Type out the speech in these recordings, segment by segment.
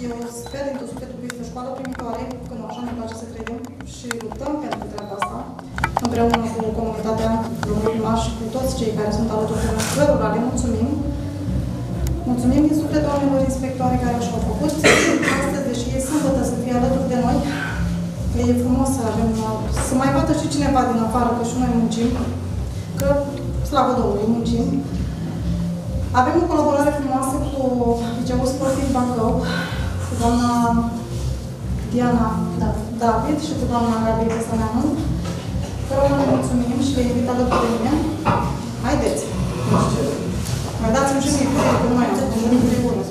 Eu sper din tot sufletul că este o școală primitoare, că nu așa ne place să credem și luptăm pentru treaba asta, împreună cu comunitatea, domnul primar și cu toți cei care sunt alături de noi, cărora le mulțumim. Mulțumim din suflet doamnelor inspectoare care așa au făcut. Astăzi, deși e sâmbătă, să fie alături de noi, că e frumos să avem, să mai vadă și cineva din afară, că și noi muncim, că, slavă Domnului, muncim. Avem o colaborare frumoasă cu Liceul Sportiv Bacău, cu doamna Diana David și cu doamna Gabriela Săneanu, cărora ne mulțumim și le invit alături de mine. Haideți! Mai dați-mi și mie, că nu mai am, că nu e bună.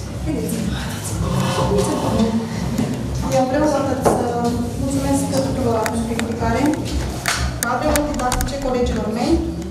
Eu vreau atât să mulțumesc tuturor pentru implicare, cadrelor didactice, colegilor mei.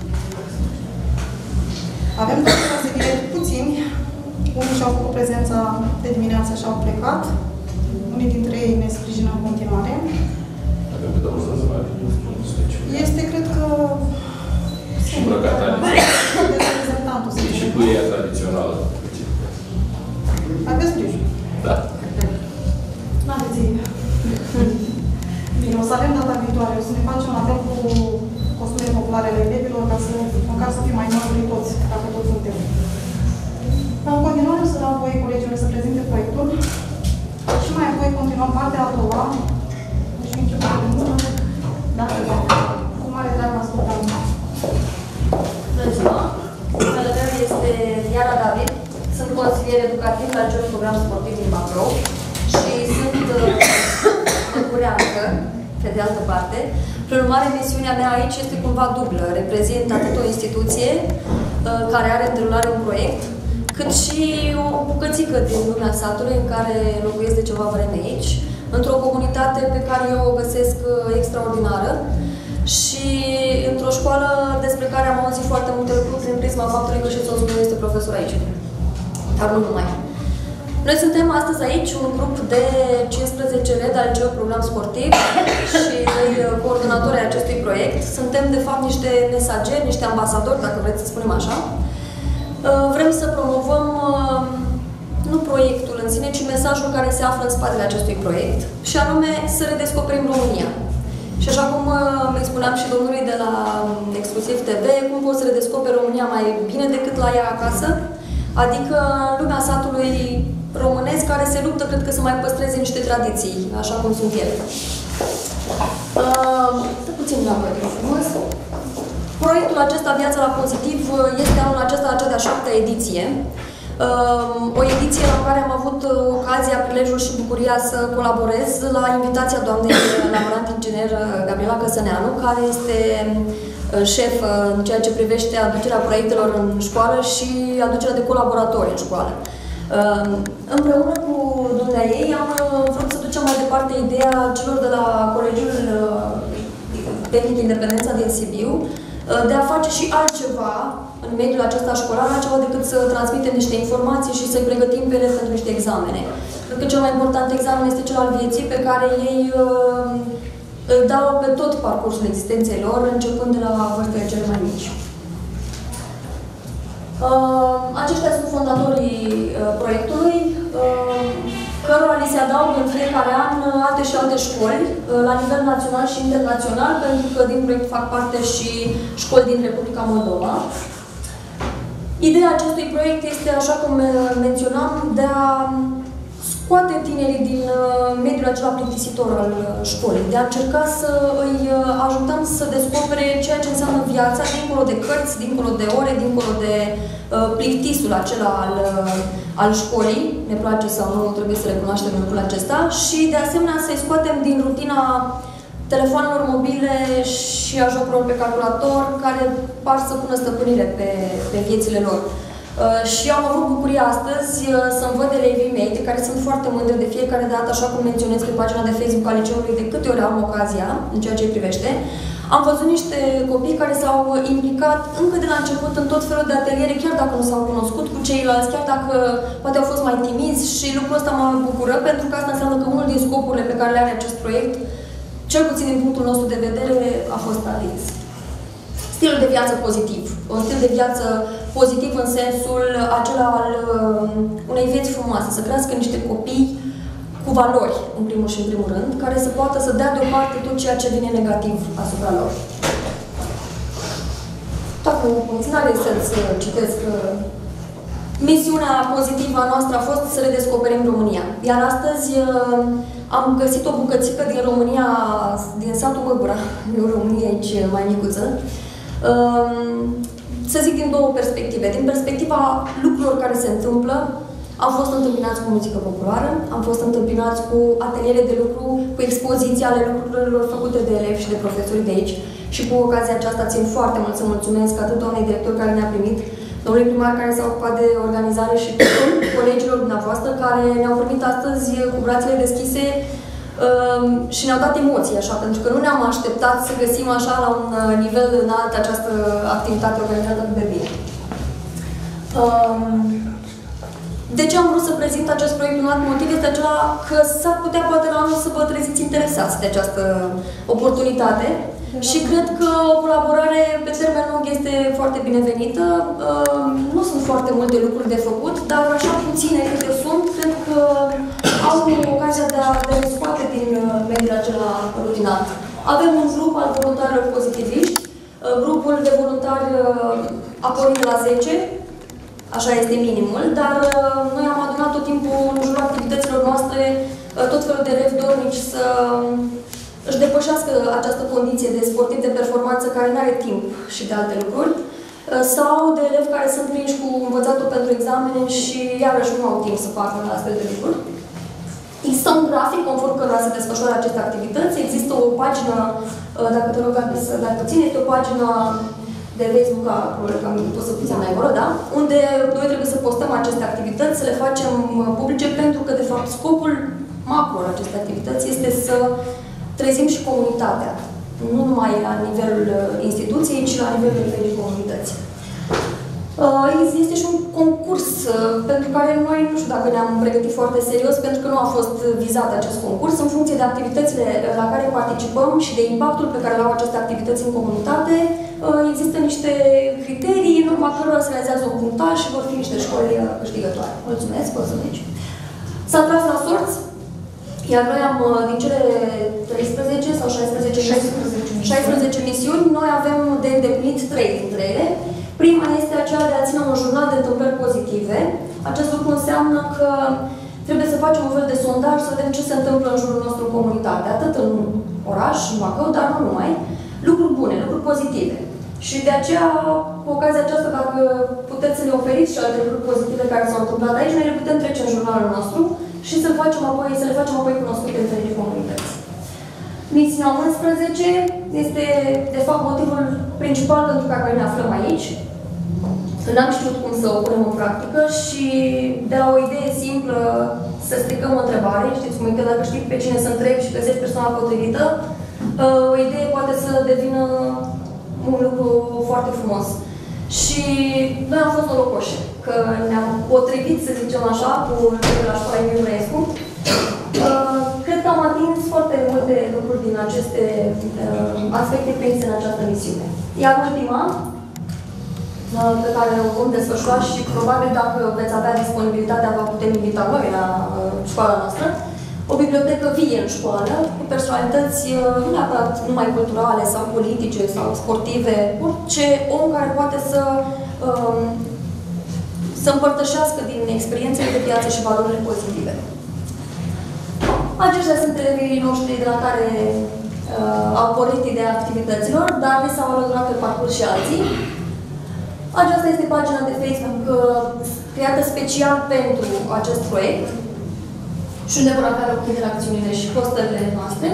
Avem doar consilieri puțini. Unii și-au făcut prezența de dimineață și au plecat. Unii dintre ei ne sprijină în continuare. Avem pe domnul Zazăvar. Este, cred că... Și îmbrăcat reprezentantul. E și cuia tradițională. Aveți grijă. Da. N-aveți ei. Bine, o să avem data viitoare. O să ne facem la fel cu costumele populare ale elevilor, ca să, măcar să fim mai mari toți, dacă toți suntem. În continuare o să dau voie colegilor să prezinte proiectul și mai apoi continuăm partea a doua. Deci începem de mult. Da? Cu mare drag ascultăm. Bună ziua! Numele meu este Diana David. Sunt consilier educativ la Liceul Program Sportiv din Bacău și sunt bucureancă, pe de altă parte. Prin urmare, misiunea mea aici este cumva dublă. Reprezint atât o instituție care are în derulare un proiect, cât și o bucățică din lumea satului în care locuiesc de ceva vreme aici, într-o comunitate pe care eu o găsesc extraordinară și într-o școală despre care am auzit foarte multe lucruri prin prisma faptului că și soțul meu este profesor aici. Dar nu numai. Noi suntem astăzi aici un grup de 15 rede al Liceului Program Sportiv și coordonatori ai acestui proiect. Suntem, de fapt, niște mesageri, niște ambasadori, dacă vreți să spunem așa. Vrem să promovăm nu proiectul în sine, ci mesajul care se află în spatele acestui proiect, și anume să redescoperim România. Și așa cum îi spuneam și domnului de la Exclusiv TV, cum poți să redescoperi România mai bine decât la ea acasă, adică în lumea satului românesc care se luptă, cred că, să mai păstreze niște tradiții, așa cum sunt ele. Stă puțin la proiectul frumos. Proiectul acesta, Viața la Pozitiv, este anul acesta cea de-a 7-a ediție. O ediție la care am avut ocazia, prilejul și bucuria să colaborez la invitația doamnei laborant inginer Gabriela Căsăneanu, care este șef în ceea ce privește aducerea proiectelor în școală și aducerea de colaboratori în școală. Împreună cu dumneaei am vrut să ducem mai departe ideea celor de la Colegiul Tehnic Independența din Sibiu de a face și altceva în mediul acesta școlar, altceva decât să transmitem niște informații și să-i pregătim pe ele pentru niște examene. Cred că cel mai important examen este cel al vieții, pe care ei îl dau pe tot parcursul existenței lor, începând de la vârstele cele mai mici. Aceștia sunt fondatorii proiectului, cărora li se adaugă în fiecare an alte și alte școli, la nivel național și internațional, pentru că din proiect fac parte și școli din Republica Moldova. Ideea acestui proiect este, așa cum menționam, de a scoate tinerii din mediul acela plictisitor al școlii, de a încerca să îi ajutăm să descopere ceea ce înseamnă viața, dincolo de cărți, dincolo de ore, dincolo de plictisul acela al școlii, ne place sau nu, trebuie să recunoaștem lucrul acesta, și de asemenea să-i scoatem din rutina telefoanelor mobile și a jocurilor pe calculator, care par să pună stăpânire pe viețile lor. Și am avut bucuria astăzi să-mi văd elevii mei, de care sunt foarte mândră de fiecare dată, așa cum menționez pe pagina de Facebook a liceului, de câte ori am ocazia, în ceea ce îi privește. Am văzut niște copii care s-au implicat încă de la început în tot felul de ateliere, chiar dacă nu s-au cunoscut cu ceilalți, chiar dacă poate au fost mai timizi, și lucrul ăsta mă bucură, pentru că asta înseamnă că unul din scopurile pe care le are acest proiect, cel puțin din punctul nostru de vedere, a fost atins. Stilul de viață pozitiv. Un stil de viață pozitiv în sensul acela al unei vieți frumoase, să crească niște copii cu valori, în primul și în primul rând, care să poată să dea deoparte tot ceea ce vine negativ asupra lor. Dacă puțin are sens să citesc, misiunea pozitivă a noastră a fost să redescoperim România. Iar astăzi am găsit o bucățică din România, din satul Măgura, în România aici mai micuță, să zic din două perspective. Din perspectiva lucrurilor care se întâmplă, am fost întâmpinați cu muzică populară, am fost întâmpinați cu ateliere de lucru, cu expoziții ale lucrurilor făcute de elevi și de profesori de aici. Și cu ocazia aceasta țin foarte mult să mulțumesc atât doamnei director care ne-a primit, domnului primar care s-a ocupat de organizare și colegilor dumneavoastră care ne-au primit astăzi cu brațele deschise și ne-au dat emoții, așa, pentru că nu ne-am așteptat să găsim așa la un nivel înalt această activitate organizată de bine. De ce am vrut să prezint acest proiect? Un alt motiv este acela că s-ar putea poate la anul să vă treziți interesați de această oportunitate. Și cred că o colaborare pe termen lung este foarte binevenită. Nu sunt foarte multe lucruri de făcut, dar așa puține câte sunt, cred că au ocazia de a le scoate din mediul acela rutinat. Avem un grup al voluntarilor pozitiviști. Grupul de voluntari a pornit de la 10, așa este minimul, dar noi am adunat tot timpul în jurul activităților noastre tot felul de elevi dornici să își depășească această condiție de sportiv de performanță care nu are timp și de alte lucruri, sau de elevi care sunt prinși cu învățatul pentru examene și iarăși nu au timp să facă astfel de lucruri. Există un grafic conform căruia se desfășoară aceste activități. Există o pagină, dacă te rog să dai puțin, este o pagină de Facebook, probabil că am pus puțin mai acolo, da? Unde noi trebuie să postăm aceste activități, să le facem publice, pentru că, de fapt, scopul macro al acestei activități este să trezim și comunitatea. Nu numai la nivelul instituției, ci la nivelul întregii comunități. Este și un concurs pentru care noi, nu știu dacă ne-am pregătit foarte serios, pentru că nu a fost vizat acest concurs. În funcție de activitățile la care participăm și de impactul pe care le au aceste activități în comunitate, există niște criterii în urma cărora se realizează un punctaj și vor fi niște școli câștigătoare. Mulțumesc, poți să mergi. S-a tras la sorți, iar noi am, din cele 13 sau 16 misiuni, noi avem de îndeplinit 3 dintre ele. Prima este aceea de a ține un jurnal de întâmplări pozitive. Acest lucru înseamnă că trebuie să facem un fel de sondaj, să vedem ce se întâmplă în jurul nostru în comunitate, atât în oraș, în Bacău, dar nu numai. Lucruri bune, lucruri pozitive. Și de aceea, cu ocazia aceasta, dacă puteți să ne oferiți și alte lucruri pozitive care s-au întâmplat aici, noi le putem trece în jurnalul nostru și să le facem apoi cunoscute între comunități. Misiunea 11 este, de fapt, motivul principal pentru care noi ne aflăm aici. N-am știut cum să o punem în practică și de la o idee simplă să stricăm o întrebare, știți cum e că dacă știi pe cine să întrebi și găsești persoana potrivită, o idee poate să devină un lucru foarte frumos. Și noi am fost norocoși că ne-am potrivit, să zicem așa, cu cei de la școala Emilie Mărescu. Cred că am atins foarte multe lucruri din aceste aspecte prinse în această misiune. Iar ultima, pe care o vom desfășura și probabil dacă veți avea disponibilitatea, vă putem invita noi la școala noastră, o bibliotecă vie în școală, cu personalități nu neapărat numai culturale sau politice sau sportive, orice om care poate să împărtășească din experiențele de viață și valorile pozitive. Aceștia sunt elevii noștri de la care au pornit ideea activităților, dar ne s-au alăturat pe parcurs și alții. Aceasta este pagina de Facebook creată special pentru acest proiect și unde vor avea loc interacțiunile și postările noastre.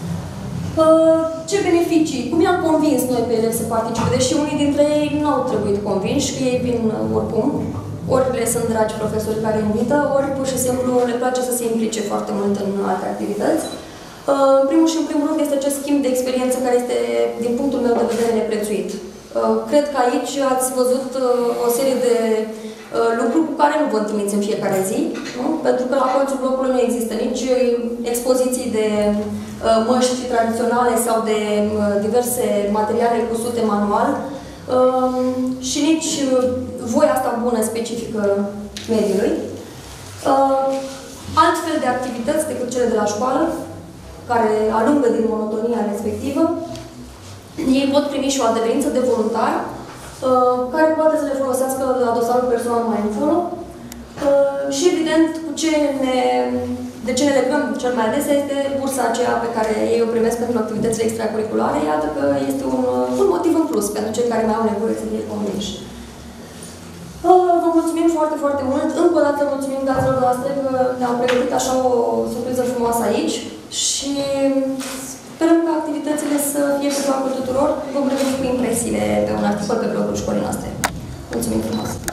Ce beneficii? Cum i-am convins noi pe elevi să participe, deși unii dintre ei nu au trebuit convinși, că ei vin oricum. Ori le sunt dragi profesori care invită, ori pur și simplu le place să se implice foarte mult în alte activități. În primul și în primul rând este acest schimb de experiență care este, din punctul meu de vedere, neprețuit. Cred că aici ați văzut o serie de lucruri cu care nu vă întâlniți în fiecare zi, nu? Pentru că la colțul blocului nu există nici expoziții de măști tradiționale sau de diverse materiale cusute manual, și nici voia asta bună specifică mediului. Altfel de activități decât cele de la școală, care alungă din monotonia respectivă, ei pot primi și o adeverință de voluntar, care poate să le folosească la dosarul personal mai încolo. Și evident, de ce ne legăm cel mai adesea este bursa aceea pe care ei o primesc pentru activitățile extracurriculare. Iată că este un motiv în plus pentru cei care mai au nevoie să fie convinși. Vă mulțumim foarte, foarte mult. Încă o dată mulțumim gazelor noastre că ne-au pregătit așa o surpriză frumoasă aici și sperăm ca activitățile să fie pe placul tuturor. Vom reveni cu impresiile pe un articol pe blogul școlii noastre. Mulțumim frumos!